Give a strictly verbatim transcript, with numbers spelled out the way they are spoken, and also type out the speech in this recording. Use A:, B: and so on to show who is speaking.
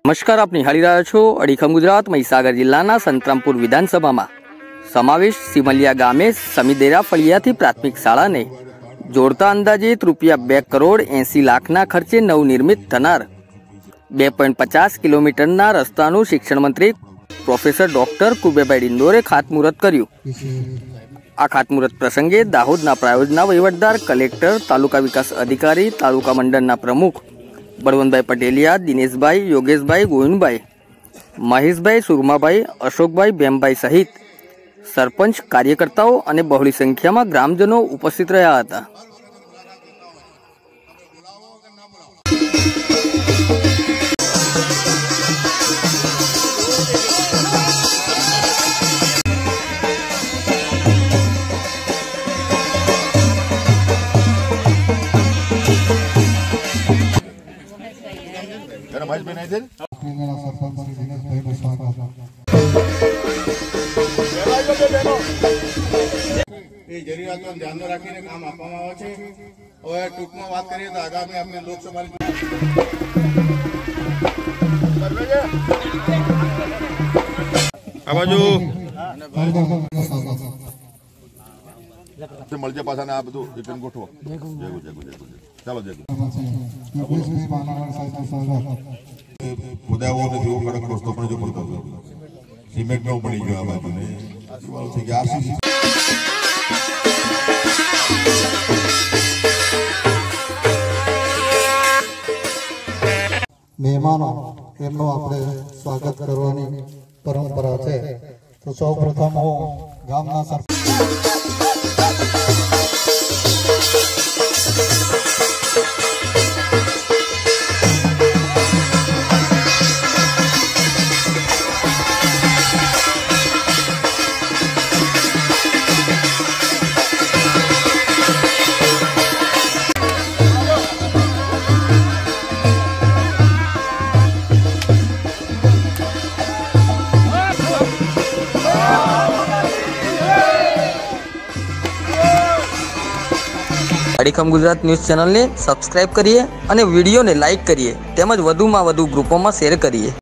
A: નમસ્કાર, આપ નિહાળી રહ્યા છો અડીખમ ગુજરાત. મહીસાગર જિલ્લાના સંતરામપુર વિધાનસભામાં સમાવેશ સિમલિયા ગામે સમીદેરા ફળિયાથી પ્રાથમિક શાળાને જોડતા અંદાજિત રૂપિયા બે કરોડ એંસી લાખના ખર્ચે નવનિર્મિત થનાર બે પોઈન્ટ પચાસ કિલોમીટરના રસ્તાનું શિક્ષણ મંત્રી પ્રોફેસર ડોક્ટર કુબેરભાઈ ડિંડોરે ખાતમુહૂર્ત કર્યું. આ ખાતમુહૂર્ત પ્રસંગે દાહોદના પ્રાયોજના વહીવટદાર, કલેક્ટર, તાલુકા વિકાસ અધિકારી, તાલુકા મંડળના પ્રમુખ બળવંતભાઈ પટેલિયા, દિનેશભાઈ, યોગેશભાઈ, ગોવિંદભાઈ, મહેશભાઈ, સુરમાભાઈ, અશોકભાઈ, ભેમભાઈ સહિત સરપંચ, કાર્યકર્તાઓ અને બહોળી સંખ્યામાં ગ્રામજનો ઉપસ્થિત રહ્યા હતા.
B: જરૂરિયાતો ધ્યાનમાં રાખીને કામ આપવામાં આવે છે. હવે ટૂંકમાં વાત કરીએ તો આગામી આપણે લોકસભાની આ બાજુ મળજે પાછા ને આ બધું રિટર્ન ગોઠવો. ચાલો જય ખુદાઓ ને જેવો કડક રસ્તો પણ જો પડતો હતો, સિમેન્ટ નો પડી ગયો. આ બાજુ ને થઈ ગયા આરસીસી
C: મહેમાનો એમનું આપણે સ્વાગત કરવાની પરંપરા છે. તો સૌ પ્રથમ હું ગામના સરપંચ
A: અડીખમ ગુજરાત ન્યૂઝ ચેનલને સબસ્ક્રાઇબ કરીએ અને વિડીયોને લાઇક કરીએ, તેમજ વધુમાં વધુ ગ્રુપોમાં શેર કરીએ.